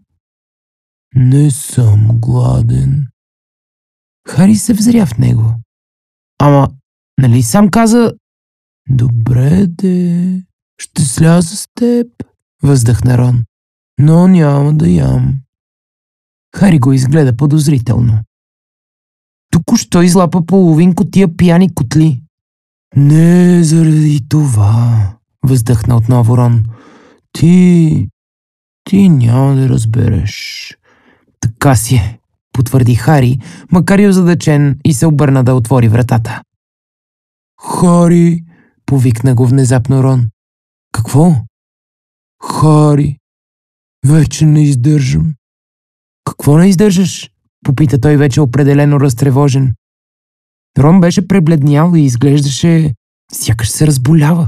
Не съм гладен. Хари се взря в него. Ама, нали сам каза... Добре де, ще сляза с теб, въздъхна Рон, но няма да ям. Хари го изгледа подозрително. Току-що излапа половин кутия пияни котли. Не заради това, въздъхна отново Рон. Ти... ти няма да разбереш. Така си е, потвърди Хари, макар и озадачен, и се обърна да отвори вратата. Хари, повикна го внезапно Рон. Какво? Хари, вече не издържам. Какво не издържаш? Попита той вече определено разтревожен. Рон беше пребледнял и изглеждаше, сякаш се разболява.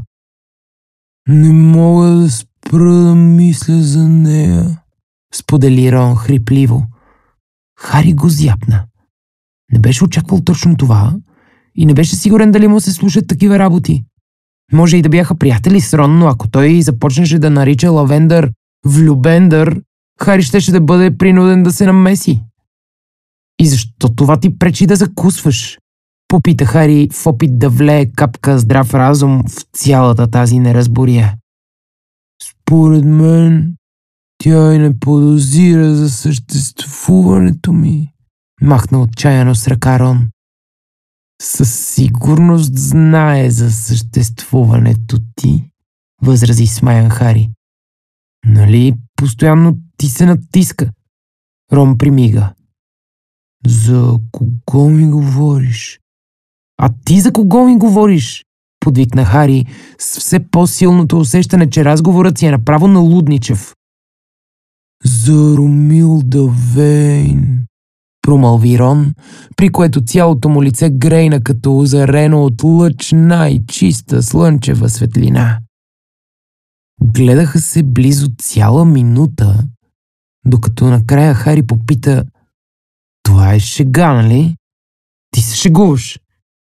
Не мога да спра да мисля за нея, сподели Рон хрипливо. Хари го зяпна. Не беше очаквал точно това и не беше сигурен дали му се слушат такива работи. Може и да бяха приятели с Рон, но ако той започнеше да нарича Лавендър влюбендър, Хари щеше да бъде принуден да се намеси. И защо това ти пречи да закусваш? Попита Хари в опит да влее капка здрав разум в цялата тази неразбория. Според мен, тя и не подозира за съществуването ми, махна отчаяно с ръка Рон. Със сигурност знае за съществуването ти, възрази смаян Хари. Нали постоянно ти се натиска? Рон примига. За кого ми говориш? А ти за кого ми говориш? Подвикна Хари с все по-силното усещане, че разговорът си е направо налудничев. За Ромилда Вейн, промълви Рон, при което цялото му лице грейна като озарено от лъчна и чиста слънчева светлина. Гледаха се близо цяла минута, докато накрая Хари попита: това е шега, нали? Ти се шегуваш.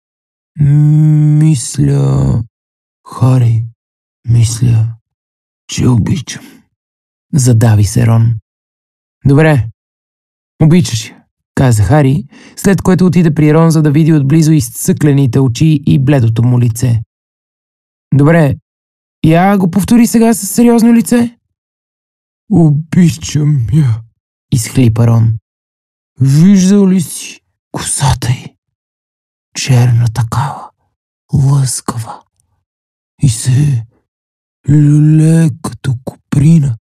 Мисля, Хари, мисля, че обичам. Задави се Рон. Добре, обичаш я, каза Хари, след което отиде при Рон, за да види отблизо изцъклените очи и бледото му лице. Добре, я го повтори сега със сериозно лице. Обичам я, изхлипа Рон. Виждал ли си косата й? Черна такава, лъскава и се люле като коприна.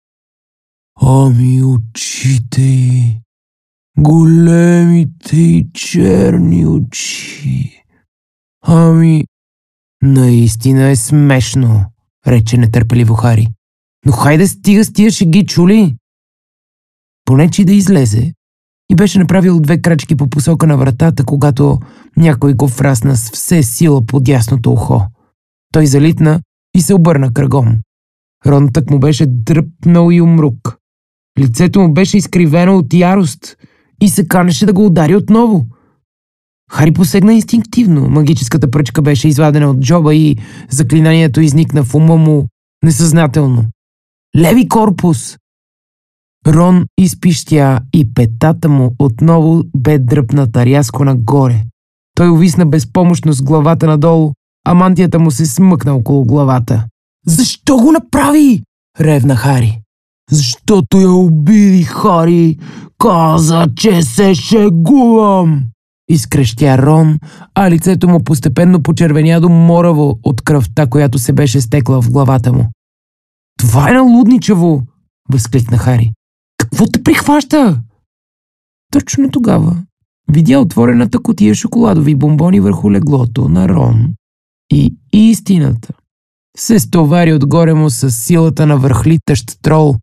Ами очите й, големите и черни очи. Ами, наистина е смешно, рече нетърпеливо Хари. Но хайде стига с тия шеги, чули? Поне че да излезе, и беше направил две крачки по посока на вратата, когато някой го фрасна с все сила под дясното ухо. Той залитна и се обърна кръгом. Рон тък му беше дръпнал и умрук. Лицето му беше изкривено от ярост и се канеше да го удари отново. Хари посегна инстинктивно. Магическата пръчка беше извадена от джоба и заклинанието изникна в ума му несъзнателно. Леви корпус! Рон изпищя и петата му отново бе дръпната рязко нагоре. Той увисна безпомощно с главата надолу, а мантията му се смъкна около главата. Защо го направи? Ревна Хари. Защото я обиди, Хари. Каза, че се шегувам. Изкрещя Рон, а лицето му постепенно почервеня до мораво от кръвта, която се беше стекла в главата му. Това е налудничаво, възкликна Хари. Какво те прихваща? Точно тогава видя отворената кутия шоколадови бомбони върху леглото на Рон и истината се стовари отгоре му с силата на върхлитащ трол.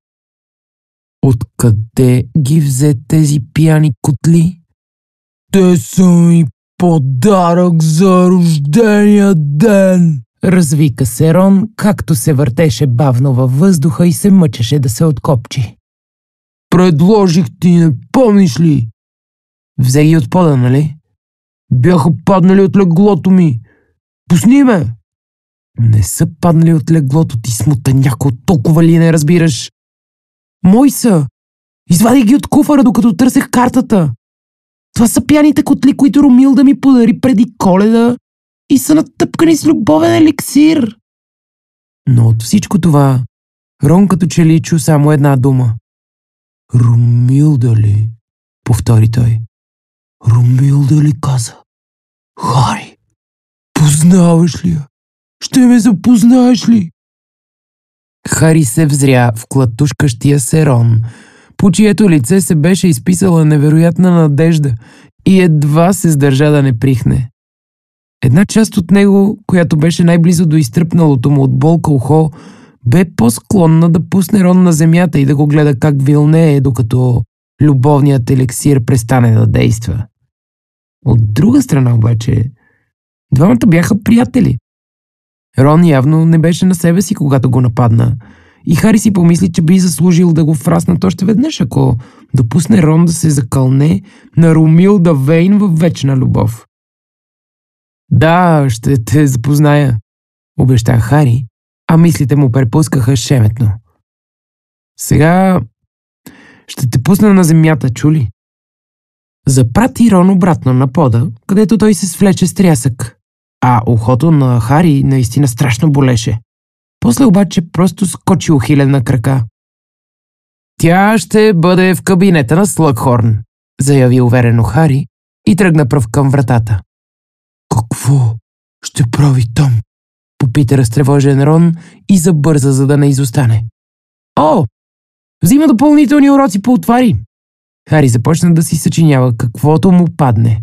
Откъде ги взе тези пияни котли? Те са ми подарък за рождения ден! Развика се Рон, както се въртеше бавно във въздуха и се мъчеше да се откопчи. Предложих ти, не помниш ли? Взе ги от пода, нали? Бяха паднали от леглото ми. Пусни ме! Не са паднали от леглото ти, смутаняко, толкова ли не разбираш? Мои са! Извадих ги от куфара, докато търсех картата. Това са пияните котли, които Ромилда ми подари преди Коледа и са натъпкани с любовен еликсир. Но от всичко това, Рон като че ли чу само една дума. Ромилда ли? Повтори той. Ромилда ли каза? Хари, познаваш ли я? Ще ме запознаеш ли? Хари се взря в клатушкащия се Рон, по чието лице се беше изписала невероятна надежда и едва се сдържа да не прихне. Една част от него, която беше най-близо до изтръпналото му от болка ухо, бе по-склонна да пусне Рон на земята и да го гледа как вилнее, докато любовният еликсир престане да действа. От друга страна обаче, двамата бяха приятели. Рон явно не беше на себе си, когато го нападна, и Хари си помисли, че би заслужил да го фраснат още веднъж, ако допусне Рон да се закълне на Ромилда Вейн във вечна любов. Да, ще те запозная, обеща Хари, а мислите му препускаха шеметно. Сега ще те пусна на земята, чули? Запрати Рон обратно на пода, където той се свлече с трясък, а ухото на Хари наистина страшно болеше. После обаче просто скочи ухилен на крака. Тя ще бъде в кабинета на Слъгхорн, заяви уверено Хари и тръгна пръв към вратата. Какво ще прави там? Попита разтревожен Рон и забърза, за да не изостане. О, взима допълнителни уроци по отвари. Хари започна да си съчинява каквото му падне.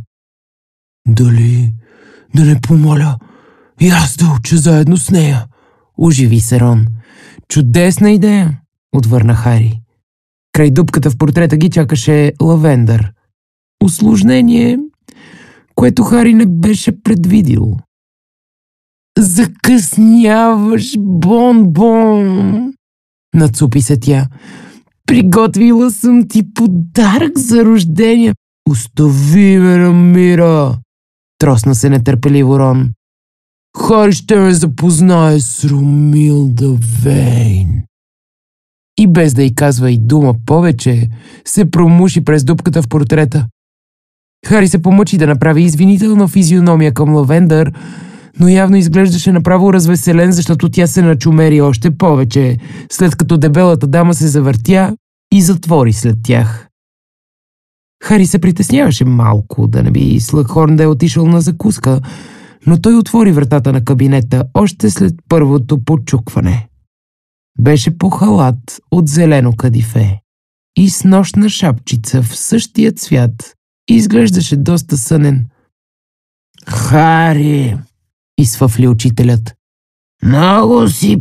Дали да не помоля и аз да уча заедно с нея? Оживи се Рон. Чудесна идея, отвърна Хари. Край дупката в портрета ги чакаше Лавендър. Усложнение, което Хари не беше предвидил. Закъсняваш, Бон-Бон, нацупи се тя. Приготвила съм ти подарък за рождения. Остави ме на мира, тросна се нетърпеливо Рон. Хари ще ме запознае с Ромилда Вейн. И без да й казва и дума повече, се промуши през дупката в портрета. Хари се помъчи да направи извинителна физиономия към Лавендър, но явно изглеждаше направо развеселен, защото тя се начумери още повече, след като дебелата дама се завъртя и затвори след тях. Хари се притесняваше малко да не би Слъгхорн да е отишъл на закуска, но той отвори вратата на кабинета още след първото почукване. Беше по халат от зелено кадифе и с нощна шапчица в същия цвят и изглеждаше доста сънен. Хари, изфъфли учителят. Много си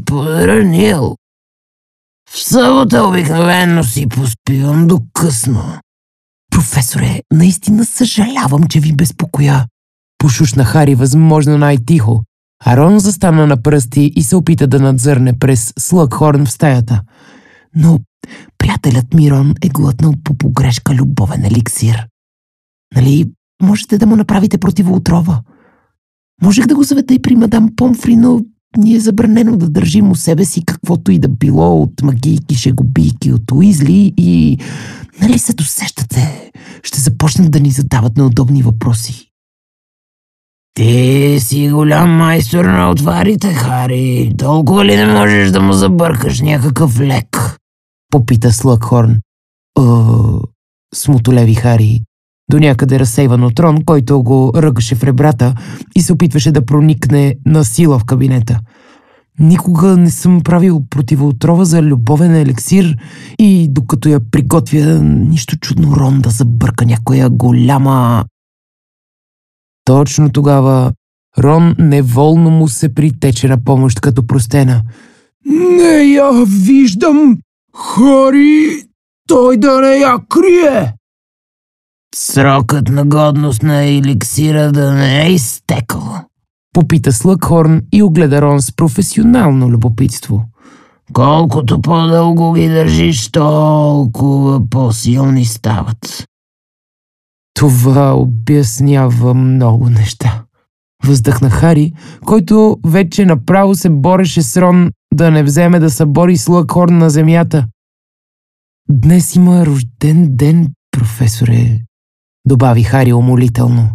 подранил. В събота обикновено си поспивам до късно. Професоре, наистина съжалявам, че ви безпокоя. Пошушна Хари възможно най-тихо, а Рон застана на пръсти и се опита да надзърне през Слъгхорн в стаята. Но приятелят ми Рон е глътнал по погрешка любовен еликсир. Нали, можете да му направите противоотрова? Можех да го заведа и при мадам Помфри, но ни е забранено да държим у себе си каквото и да било от магийки, шегобийки, от Уизли и... Нали се досещате? Ще започнат да ни задават неудобни въпроси. Ти си голям майстор на отварите, Хари. Толкова ли не можеш да му забъркаш някакъв лек? Попита Слъгхорн. Ъ... Смотолеви Хари. До някъде разсейван от Рон, който го ръгаше в ребрата и се опитваше да проникне на сила в кабинета. Никога не съм правил противоотрова за любовен елексир и докато я приготвя, нищо чудно Рон да забърка някоя голяма... Точно тогава Рон неволно му се притече на помощ като простена. Не я виждам, Хари, той да не я крие! Срокът на годност на еликсира да не е изтекал. Попита Слъгхорн и огледа Рон с професионално любопитство. Колкото по-дълго ги държиш, толкова по-силни стават. Това обяснява много неща. Въздъхна Хари, който вече направо се бореше с Рон да не вземе да събори Слъгхорн на земята. Днес има рожден ден, професоре, добави Хари умолително.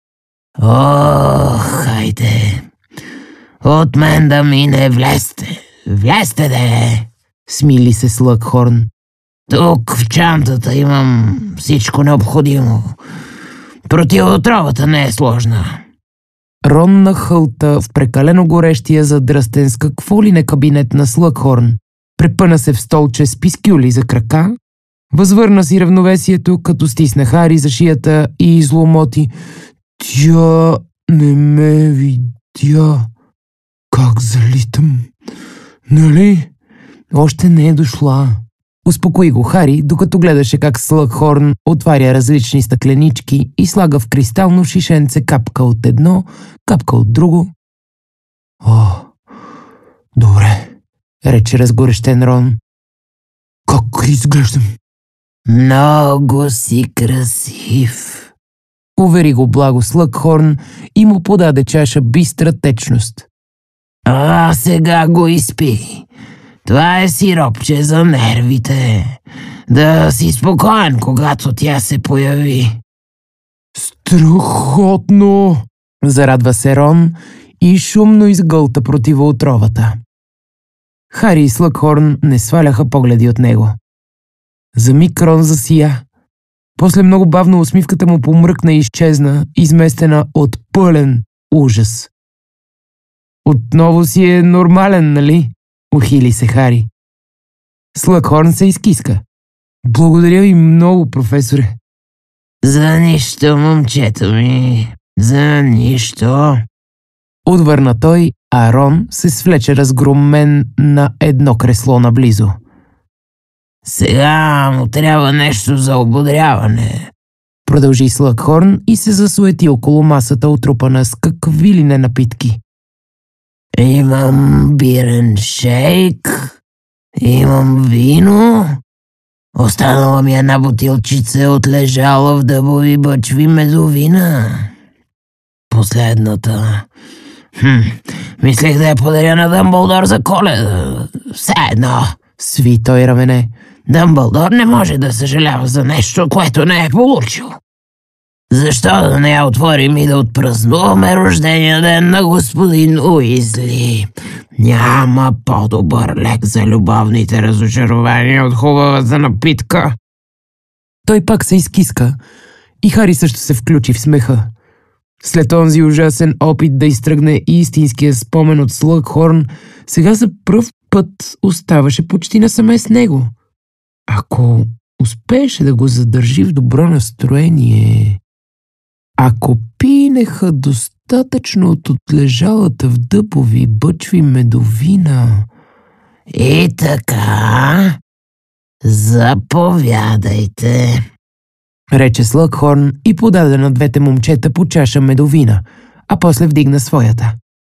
Ох, хайде. От мен да мине, влезте. Влезте, де. Смили се Слъгхорн. Тук в чантата имам всичко необходимо. Противоотровата не е сложна. Рон нахълта в прекалено горещия задръстен с какво ли не кабинет на Слъгхорн. Препъна се в столче с пискюли за крака, възвърна си равновесието, като стисна Хари за шията и изломоти. Тя не ме видя. Как залитам? Нали? Още не е дошла. Успокои го Хари, докато гледаше как Слъгхорн отваря различни стъкленички и слага в кристално шишенце капка от едно, капка от друго. О, добре, рече разгорещен Рон. Как изглеждам? Много си красив. Увери го благо Слъгхорн и му подаде чаша бистра течност. А сега го изпи. Това е сиропче за нервите. Да си спокоен, когато тя се появи. Страхотно! Зарадва се Рон и шумно изгълта противоотровата. Хари и Слъгхорн не сваляха погледи от него. За миг Рон засия. После много бавно усмивката му помръкна и изчезна, изместена от пълен ужас. Отново си е нормален, нали? Ухили се Хари. Слъгхорн се изкиска. Благодаря ви много, професоре. За нищо, момчето ми. За нищо. Отвърна той, а Рон се свлече разгромен на едно кресло наблизо. Сега му трябва нещо за ободряване. Продължи Слъгхорн и се засуети около масата, отрупана с какви ли не напитки. Имам бирен шейк, имам вино, останала ми една бутилчица от лежала в дъбови бъчви медовина. Последната. Хм, мислех да я подаря на Дъмбълдор за Коледа. Все едно. Сви той рамене. Дъмбълдор не може да съжалява за нещо, което не е получил. Защо да не я отворим и да отпразнуваме рождения ден на господин Уизли? Няма по-добър лек за любовните разочарования от хубавата напитка. Той пак се изкиска и Хари също се включи в смеха. След онзи ужасен опит да изтръгне истинския спомен от Слъгхорн, сега за пръв път оставаше почти насаме с него. Ако успееше да го задържи в добро настроение... Ако пинеха достатъчно от отлежалата в дъбови бъчви медовина... И така, заповядайте. рече Слъгхорн и подаде на двете момчета по чаша медовина, а после вдигна своята.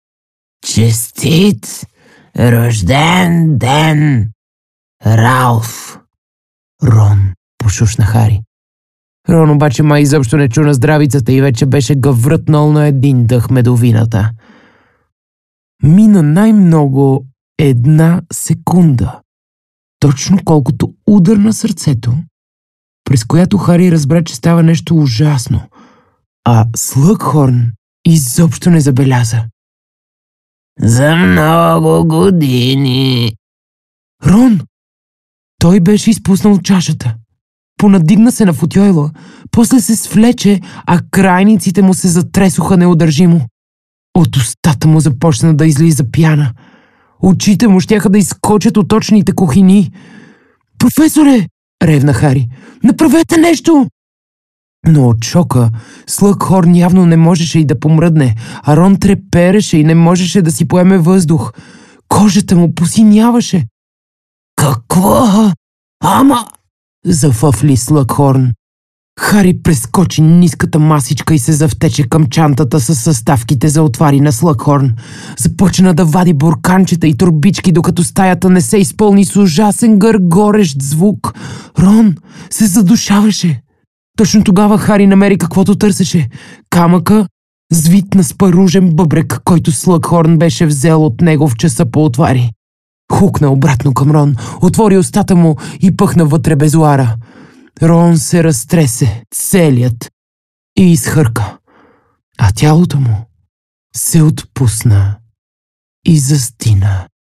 Честит рожден ден, Ралф! Рон, пошушна Хари. Рон обаче май изобщо не чу на здравицата и вече беше гъврътнал на един дъх медовината. Мина най-много една секунда, точно колкото удар на сърцето, през която Хари разбра, че става нещо ужасно, а Слъгхорн изобщо не забеляза. За много години. Рон! Той беше изпуснал чашата. Понадигна се на футьойла, после се свлече, а крайниците му се затресоха неудържимо. От устата му започна да излиза пяна. Очите му щяха да изскочат от очните кухини. Професоре! Ревна Хари. Направете нещо! Но от шока Слъгхорн явно не можеше и да помръдне, а Рон трепереше и не можеше да си поеме въздух. Кожата му посиняваше. Какво? Ама... Зафъфли Слъгхорн. Хари прескочи ниската масичка и се завтече към чантата с съставките за отвари на Слъгхорн. Започна да вади бурканчета и турбички, докато стаята не се изпълни с ужасен гъргорещ звук. Рон се задушаваше. Точно тогава Хари намери каквото търсеше. Камъка, звит на спаружен бъбрек, който Слъгхорн беше взел от него в часа по отвари. Хукна обратно към Рон, отвори устата му и пъхна вътре безуара. Рон се разтресе целият и изхърка, а тялото му се отпусна и застина.